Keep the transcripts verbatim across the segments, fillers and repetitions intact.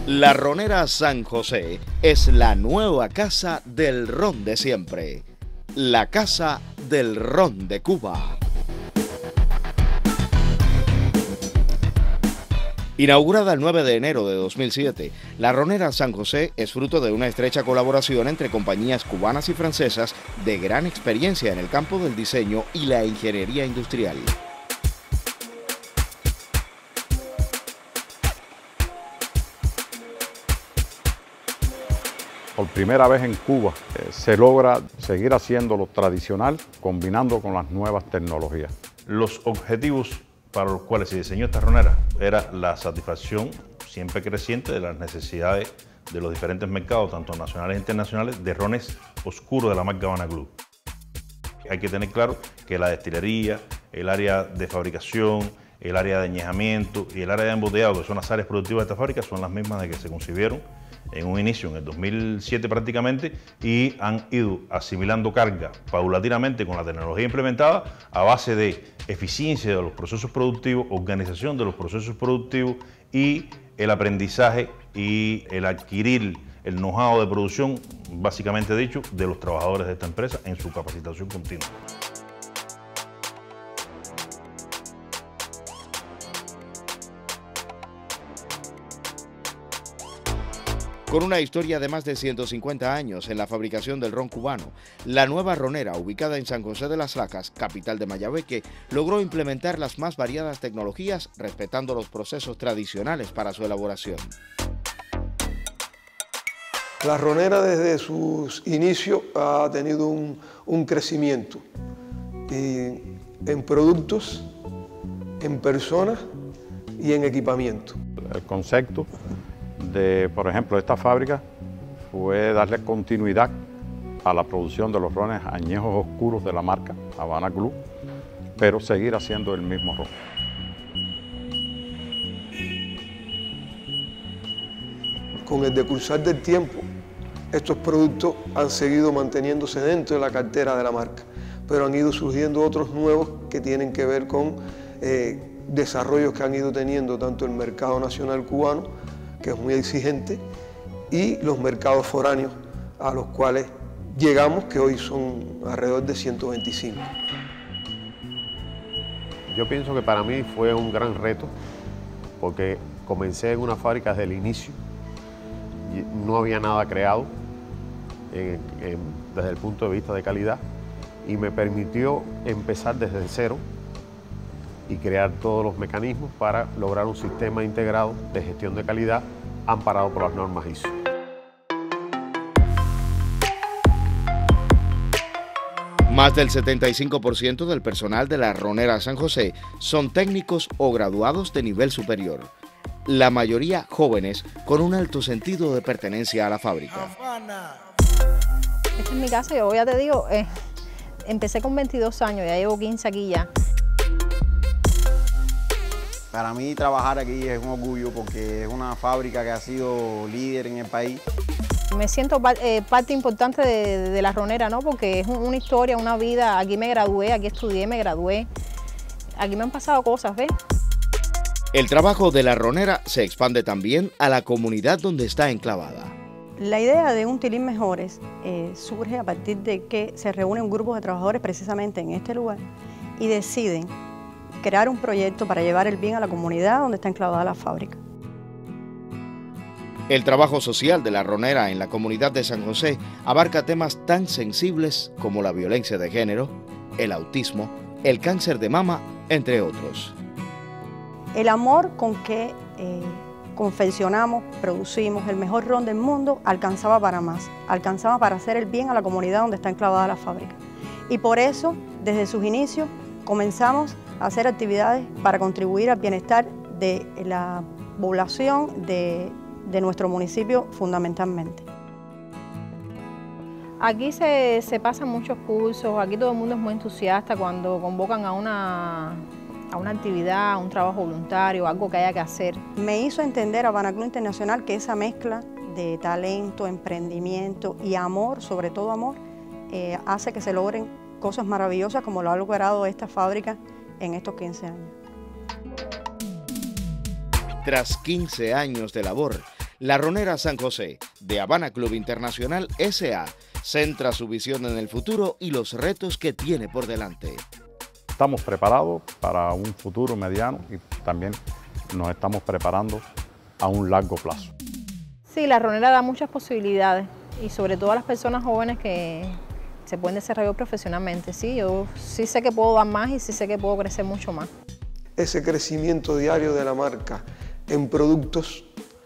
La Ronera San José es la nueva casa del ron de siempre, la casa del ron de Cuba. Inaugurada el nueve de enero de dos mil siete, la Ronera San José es fruto de una estrecha colaboración entre compañías cubanas y francesas de gran experiencia en el campo del diseño y la ingeniería industrial. Por primera vez en Cuba eh, se logra seguir haciendo lo tradicional combinando con las nuevas tecnologías. Los objetivos para los cuales se diseñó esta ronera era la satisfacción siempre creciente de las necesidades de los diferentes mercados, tanto nacionales e internacionales, de rones oscuros de la marca Havana Club. Hay que tener claro que la destilería, el área de fabricación, el área de añejamiento y el área de embotellado, que son las áreas productivas de esta fábrica, son las mismas de que se concibieron en un inicio, en el dos mil siete prácticamente, y han ido asimilando carga paulatinamente con la tecnología implementada a base de eficiencia de los procesos productivos, organización de los procesos productivos y el aprendizaje y el adquirir el know-how de producción, básicamente dicho, de los trabajadores de esta empresa en su capacitación continua. Con una historia de más de ciento cincuenta años en la fabricación del ron cubano, la nueva ronera, ubicada en San José de las Lajas, capital de Mayabeque, logró implementar las más variadas tecnologías respetando los procesos tradicionales para su elaboración. La ronera desde sus inicios ha tenido un, un crecimiento y en productos, en personas y en equipamiento. El concepto de, por ejemplo, esta fábrica fue darle continuidad a la producción de los rones añejos oscuros de la marca Havana Club, pero seguir haciendo el mismo ron. Con el decursar del tiempo, estos productos han seguido manteniéndose dentro de la cartera de la marca, pero han ido surgiendo otros nuevos que tienen que ver con eh, desarrollos que han ido teniendo tanto el mercado nacional cubano, que es muy exigente, y los mercados foráneos a los cuales llegamos, que hoy son alrededor de ciento veinticinco. Yo pienso que para mí fue un gran reto, porque comencé en una fábrica desde el inicio, y no había nada creado en, en, desde el punto de vista de calidad, y me permitió empezar desde cero y crear todos los mecanismos para lograr un sistema integrado de gestión de calidad amparado por las normas I S O. Más del setenta y cinco por ciento del personal de la Ronera San José son técnicos o graduados de nivel superior, la mayoría jóvenes con un alto sentido de pertenencia a la fábrica. Esta es mi casa, yo ya te digo, eh, empecé con veintidós años, ya llevo quince aquí ya. Para mí trabajar aquí es un orgullo porque es una fábrica que ha sido líder en el país. Me siento eh, parte importante de, de la Ronera, ¿no? Porque es una historia, una vida. Aquí me gradué, aquí estudié, me gradué. Aquí me han pasado cosas, ¿ves? El trabajo de la Ronera se expande también a la comunidad donde está enclavada. La idea de un Tilín Mejores eh, surge a partir de que se reúnen un grupo de trabajadores precisamente en este lugar y deciden crear un proyecto para llevar el bien a la comunidad donde está enclavada la fábrica. El trabajo social de la Ronera en la comunidad de San José abarca temas tan sensibles como la violencia de género, el autismo, el cáncer de mama, entre otros. El amor con que eh, confeccionamos, producimos el mejor ron del mundo alcanzaba para más, alcanzaba para hacer el bien a la comunidad donde está enclavada la fábrica. Y por eso, desde sus inicios, comenzamos a hacer actividades para contribuir al bienestar de la población de, de nuestro municipio fundamentalmente. Aquí se, se pasan muchos cursos, aquí todo el mundo es muy entusiasta cuando convocan a una, a una actividad, a un trabajo voluntario, algo que haya que hacer. Me hizo entender a Havana Club Internacional que esa mezcla de talento, emprendimiento y amor, sobre todo amor, eh, hace que se logren cosas maravillosas como lo ha logrado esta fábrica en estos quince años. Tras quince años de labor, La Ronera San José, de Habana Club Internacional S A, centra su visión en el futuro y los retos que tiene por delante. Estamos preparados para un futuro mediano y también nos estamos preparando a un largo plazo. Sí, la Ronera da muchas posibilidades y sobre todo a las personas jóvenes que se pueden desarrollar profesionalmente. Sí, yo sí sé que puedo dar más y sí sé que puedo crecer mucho más. Ese crecimiento diario de la marca en productos,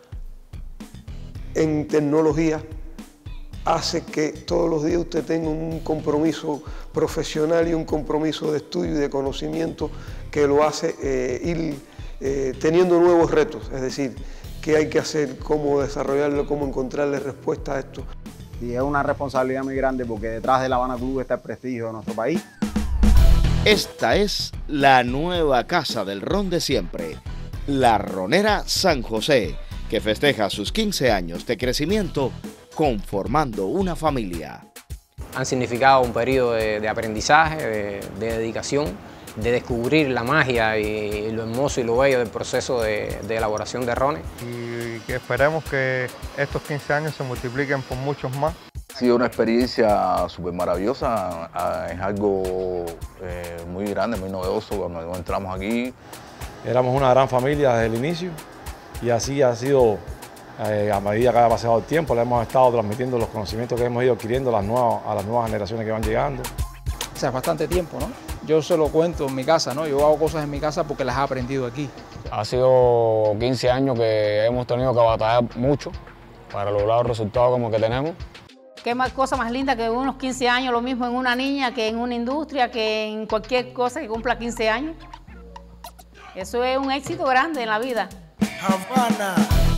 en tecnología, hace que todos los días usted tenga un compromiso profesional y un compromiso de estudio y de conocimiento que lo hace eh, ir eh, teniendo nuevos retos, es decir, qué hay que hacer, cómo desarrollarlo, cómo encontrarle respuesta a esto. Y es una responsabilidad muy grande porque detrás de La Habana Club está el prestigio de nuestro país. Esta es la nueva casa del ron de siempre, La Ronera San José, que festeja sus quince años de crecimiento conformando una familia. Han significado un periodo de, de aprendizaje, de, de dedicación, de descubrir la magia y lo hermoso y lo bello del proceso de, de elaboración de rones. Y que esperemos que estos quince años se multipliquen por muchos más. Ha sido una experiencia súper maravillosa, es algo eh, muy grande, muy novedoso cuando entramos aquí. Éramos una gran familia desde el inicio y así ha sido. Eh, a medida que ha pasado el tiempo, le hemos estado transmitiendo los conocimientos que hemos ido adquiriendo a las nuevas, a las nuevas generaciones que van llegando. O sea, bastante tiempo, ¿no? Yo se lo cuento en mi casa, ¿no? Yo hago cosas en mi casa porque las he aprendido aquí. Ha sido quince años que hemos tenido que batallar mucho para lograr los resultados como que tenemos. Qué más cosa más linda que unos quince años, lo mismo en una niña que en una industria, que en cualquier cosa que cumpla quince años. Eso es un éxito grande en la vida. Havana.